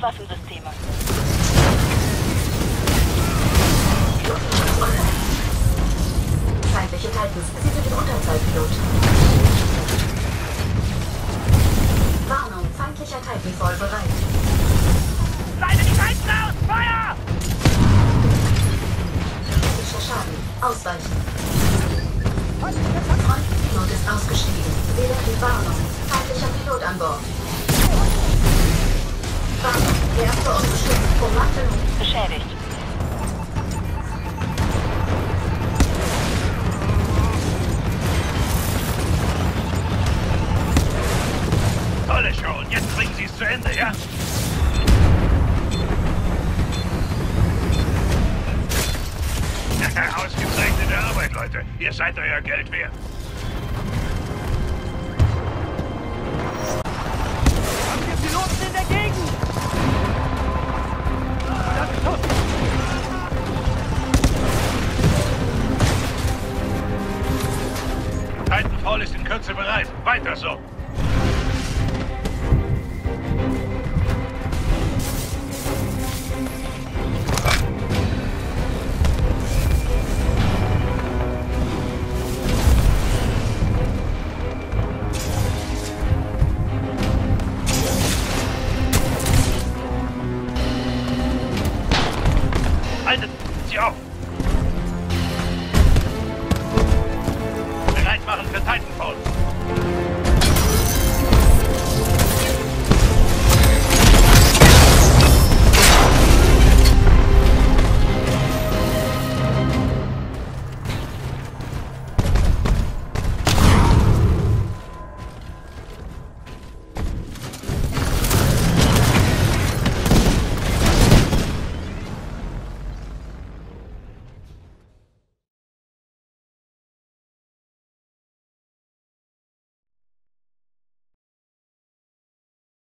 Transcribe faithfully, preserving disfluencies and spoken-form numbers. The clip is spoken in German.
Waffensysteme. Feindliche Titans. Sie sind im Unterzahlpilot. Warnung. Feindlicher Titanfall bereit. Leite die Titans aus! Feuer! Kritischer Schaden. Ausweichen. Frontpilot ist ausgestiegen. Wähler die Warnung. Feindlicher Pilot an Bord. Warnung. Reaktor unbeschützt. Vorwartung. Beschädigt. Tolle Show. Und jetzt bringen Sie es zu Ende, ja? Ausgezeichnete Arbeit, Leute. Ihr seid euer Geld wert. Haben wir Piloten in der Gegend? Das ist tot. Titanfall ist in Kürze bereit. Weiter so.